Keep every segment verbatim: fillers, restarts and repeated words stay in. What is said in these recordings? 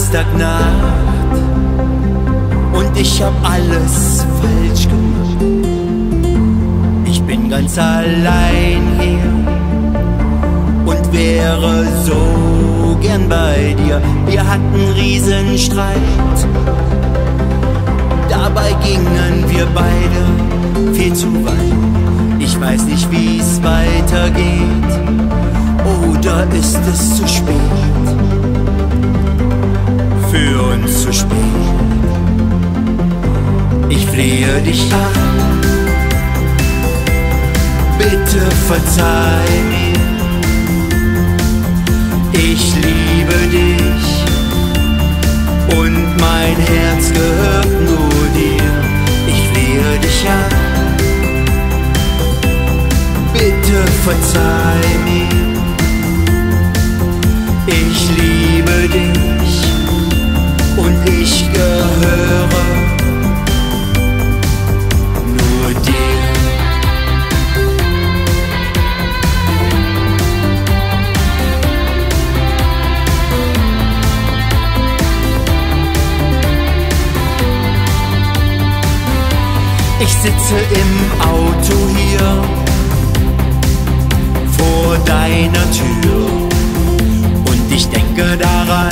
Samstagnacht und ich hab alles falsch gemacht. Ich bin ganz allein hier und wäre so gern bei dir. Wir hatten Riesenstreit, dabei gingen wir beide viel zu weit. Ich weiß nicht, wie's weitergeht, oder ist es zu spät? Für uns zu spät. Ich flehe dich an, bitte verzeih mir. Ich liebe dich und mein Herz gehört nur dir. Ich flehe dich an, bitte verzeih mir. Ich liebe dich und ich gehöre nur dir. Ich sitze im Auto hier vor deiner Tür und ich denke daran,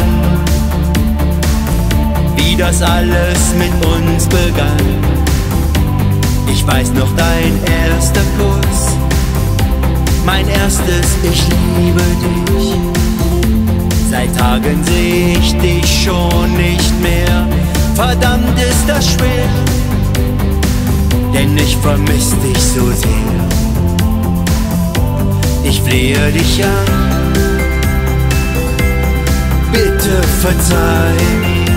wie das alles mit uns begann. Ich weiß noch dein erster Kuss, mein erstes Ich liebe dich. Seit Tagen seh ich dich schon nicht mehr. Verdammt ist das schwer, denn ich vermiss dich so sehr. Ich flehe dich an, bitte verzeih mir.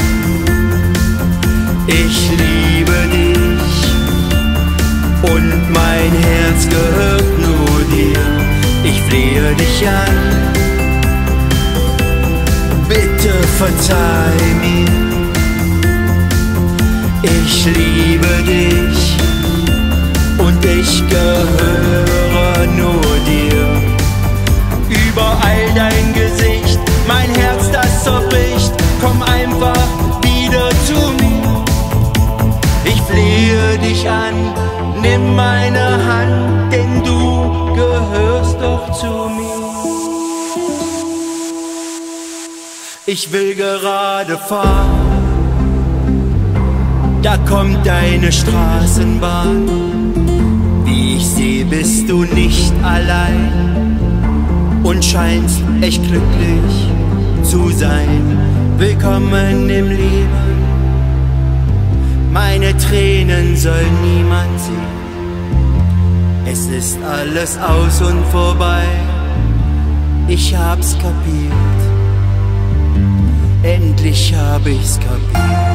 Ich liebe dich und mein Herz gehört nur dir. Ich flehe dich an, bitte verzeih mir. Ich liebe dich und ich gehöre nur dir. Überall dein Gesicht, mein Herz, das zerbricht. Komm einfach wieder zu mir. Ich flehe dich an, nimm meine Hand, denn du gehörst doch zu mir. Ich will gerade fahren, da kommt deine Straßenbahn. Wie ich seh, bist du nicht allein und scheinst echt glücklich zu sein. Willkommen im Leben, meine Tränen soll niemand sehen. Es ist alles aus und vorbei, ich hab's kapiert, endlich hab ich's kapiert.